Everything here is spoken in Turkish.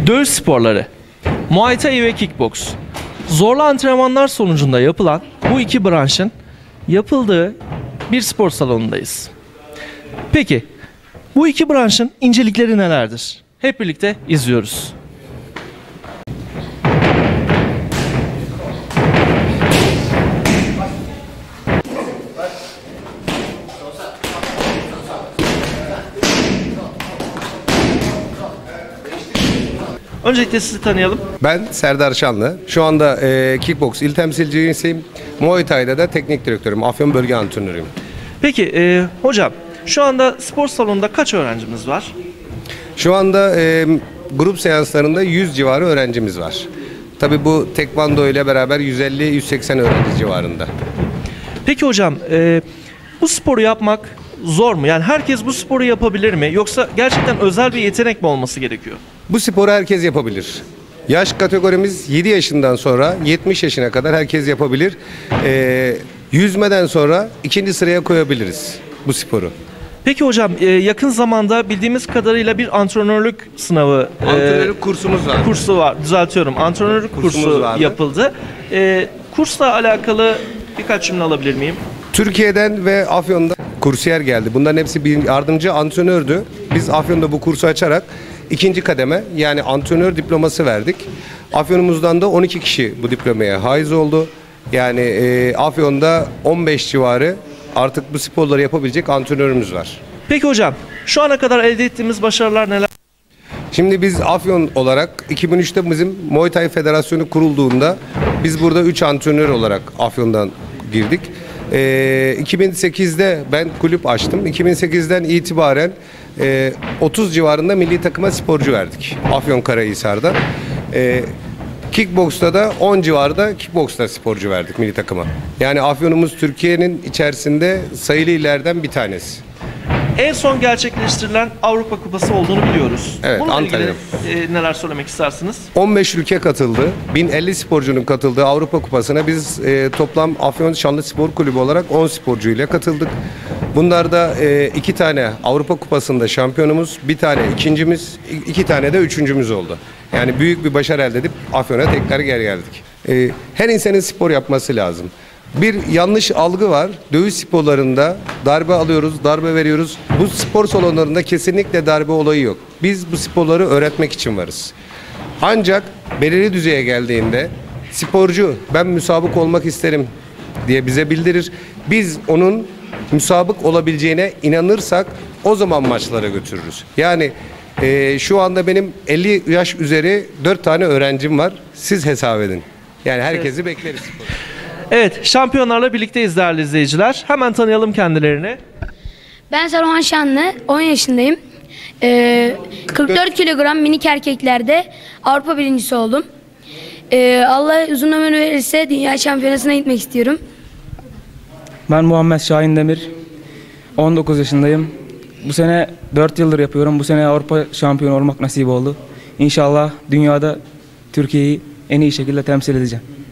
Dövüş sporları, Muay Thai ve Kickboks. Zorlu antrenmanlar sonucunda yapılan bu iki branşın yapıldığı bir spor salonundayız. Peki, bu iki branşın incelikleri nelerdir? Hep birlikte izliyoruz. Öncelikle sizi tanıyalım. Ben Serdar Şanlı. Şu anda Kickboks il temsilcisiyim. Muay Thai'da da teknik direktörüm. Afyon bölge antrenörüyüm. Peki hocam, şu anda spor salonunda kaç öğrencimiz var? Şu anda grup seanslarında 100 civarı öğrencimiz var. Tabii bu tekvando ile beraber 150-180 öğrenci civarında. Peki hocam, bu sporu yapmak zor mu? Yani herkes bu sporu yapabilir mi? Yoksa gerçekten özel bir yetenek mi olması gerekiyor? Bu sporu herkes yapabilir. Yaş kategorimiz 7 yaşından sonra 70 yaşına kadar herkes yapabilir. Yüzmeden sonra ikinci sıraya koyabiliriz bu sporu. Peki hocam, yakın zamanda bildiğimiz kadarıyla bir antrenörlük sınavı, Antrenörlük kursumuz var. kursu var. Düzeltiyorum. Antrenörlük kursu vardı. yapıldı. Kursla alakalı birkaç cümle alabilir miyim? Türkiye'den ve Afyon'da kursiyer geldi. Bunların hepsi bir yardımcı antrenördü. Biz Afyon'da bu kursu açarak ikinci kademe yani antrenör diploması verdik. Afyon'umuzdan da 12 kişi bu diplomaya haiz oldu. Yani Afyon'da 15 civarı artık bu sporları yapabilecek antrenörümüz var. Peki hocam, şu ana kadar elde ettiğimiz başarılar neler? Şimdi biz Afyon olarak 2003'te bizim Muay Thai Federasyonu kurulduğunda biz burada 3 antrenör olarak Afyon'dan girdik. 2008'de ben kulüp açtım. 2008'den itibaren 30 civarında milli takıma sporcu verdik. Afyonkarahisar'da. Kickboks'ta da 10 civarında kickboks'ta sporcu verdik milli takıma. Yani Afyon'umuz Türkiye'nin içerisinde sayılı illerden bir tanesi. En son gerçekleştirilen Avrupa Kupası olduğunu biliyoruz. Evet, Bununla Antalya'da. ilgili neler söylemek istersiniz? 15 ülke katıldı. 1050 sporcunun katıldığı Avrupa Kupası'na biz toplam Afyon Şanlı Spor Kulübü olarak 10 sporcuyla katıldık. Bunlarda 2 tane Avrupa Kupası'nda şampiyonumuz, bir tane ikincimiz, 2 tane de üçüncümüz oldu. Yani büyük bir başarı elde edip Afyon'a tekrar geri geldik. Her insanın spor yapması lazım. Bir yanlış algı var. Dövüş sporlarında darbe alıyoruz, darbe veriyoruz. Bu spor salonlarında kesinlikle darbe olayı yok. Biz bu sporları öğretmek için varız. Ancak belirli düzeye geldiğinde sporcu ben müsabık olmak isterim diye bize bildirir. Biz onun müsabık olabileceğine inanırsak o zaman maçlara götürürüz. Yani şu anda benim 50 yaş üzeri 4 tane öğrencim var. Siz hesap edin. Yani herkesi bekleriz. Evet, şampiyonlarla birlikteyiz değerli izleyiciler. Hemen tanıyalım kendilerini. Ben Saruhan Şanlı, 10 yaşındayım. 44 kilogram minik erkeklerde Avrupa birincisi oldum. Allah uzun ömür verirse dünya şampiyonasına gitmek istiyorum. Ben Muhammed Şahin Demir, 19 yaşındayım. Bu sene 4 yıldır yapıyorum. Bu sene Avrupa şampiyonu olmak nasip oldu. İnşallah dünyada Türkiye'yi en iyi şekilde temsil edeceğim.